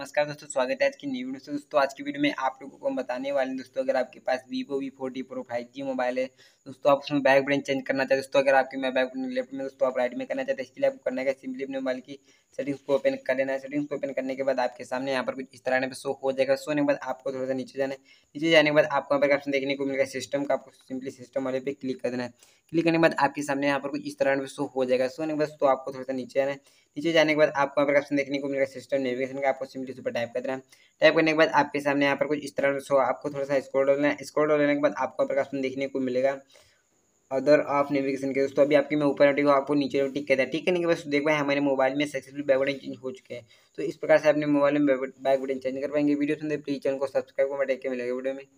नमस्कार दोस्तों, स्वागत है आज की न्यू वीडियो से। दोस्तों आज की वीडियो में आप लोगों को हम बताने वाले हैं दोस्तों, अगर आपके पास Vivo V40 Pro 5G mobile है दोस्तों, आप उसमें बैक बटन चेंज करना चाहते हैं दोस्तों। अगर आपके बैक बटन लेफ्ट में दोस्तों आप राइट में करना चाहते हैं, इसके लिए आपको करना है सिंपली अपने मोबाइल की सेटिंग्स को ओपन कर लेना है। सेटिंग्स को ओपन करने के बाद आपके सामने यहाँ पर कुछ इस तरह पे शो हो जाएगा। शो होने के बाद आपको थोड़ा सा नीचे जाना है। नीचे जाने के बाद आपको यहाँ पर ऑप्शन देखने को मिलेगा सिस्टम का, आपको सिंपली सिस्टम वाले पे क्लिक कर देना है। क्लिक करने के बाद आपके सामने यहाँ पर कुछ इस तरह पे शो हो जाएगा। शो होने के बाद तो आपको थोड़ा सा नीचे आना है। नीचे जाने के बाद आपको यहाँ पर ऑप्शन देखने को मिलेगा सिस्टम नेविगेशन का, आपको सिंपली ऊपर टाइप कर देना है। टाइप करने के बाद आपके सामने यहाँ पर कुछ इस तरह से आपको थोड़ा सा स्क्रॉल डालना है। स्क्रॉल डालने के बाद आपको यहाँ पर ऑप्शन देखने को मिलेगा अदर ऑफ नेविगेशन के। दोस्तों अभी आपकी मैं ऊपर टिक आपको नीचे टिक कहता है। टिक करने के बाद देख पाए हमारे मोबाइल में सक्सेसफुल बैक बटन चेंज हो चुके हैं। तो इस प्रकार से अपने मोबाइल में बैक बटन चेंज कर पाएंगे। वीडियो सुनते प्लीज चैनल को सब्सक्राइब को बटन के मिलेगा वीडियो में।